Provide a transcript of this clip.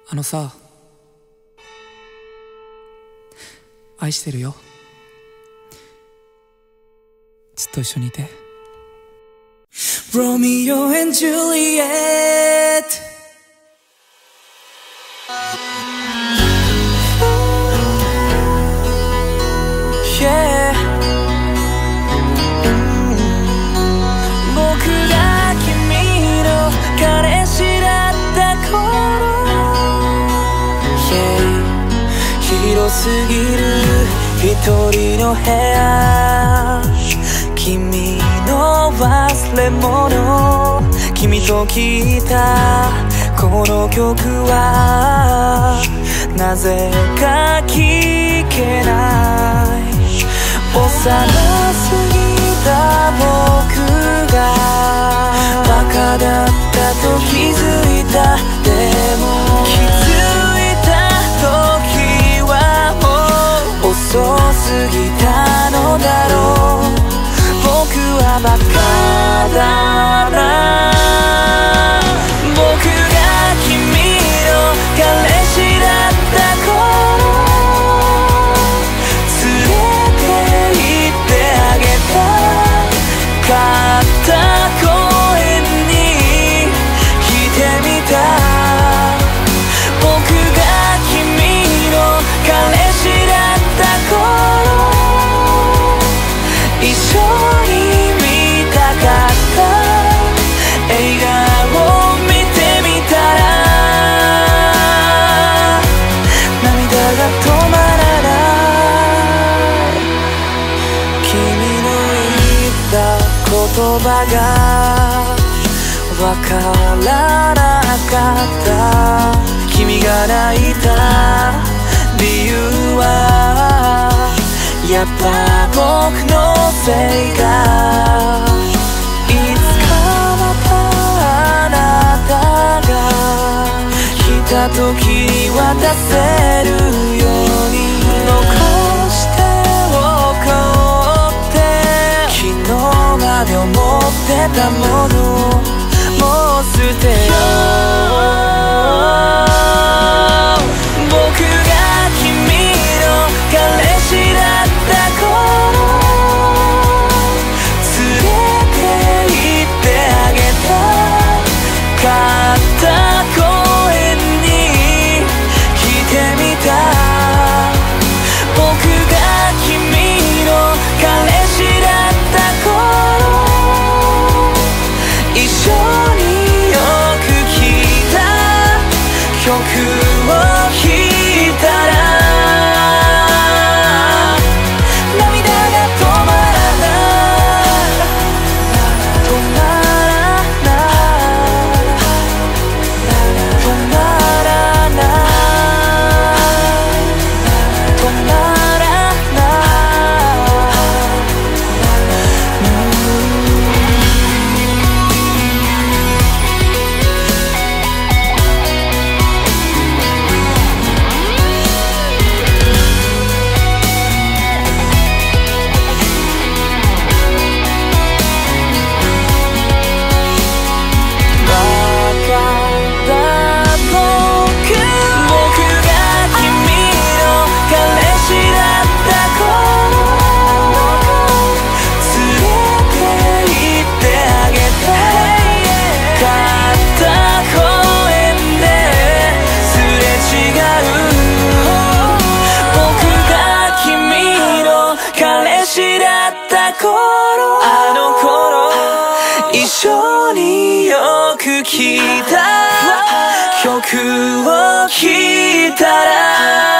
あのさ、愛してるよ。ずっと一緒にいて。Romeo and Juliet. Yeah. 僕が君の彼氏だった頃、yeah. 広すぎる一人の部屋、君の忘れ物、君と聴いたこの曲はなぜか聴けない。幼すぎた僕がバカだったと気づいた。でも気づいた時はもう遅すぎたのだろう。僕はバカだな。僕が君の彼氏だった頃、連れて行ってあげた。買った公園に来てみた。僕が君の彼氏だった頃、一緒に見たかった映画を見てみたら、涙が止まらない。君の言った言葉がわからなかった。君が泣いた理由はやっぱ僕のせいか。いつかまたあなたが来た時に渡せるように、残しておこうって昨日まで思ってたもの、もう捨てよう。僕が君の彼氏だった頃、連れて行ってあげた。買った公園に来てみた。僕が君の彼氏だった頃、一緒によく聴いた曲を聴いたら、あの頃一緒によく聴いた曲を聴いたら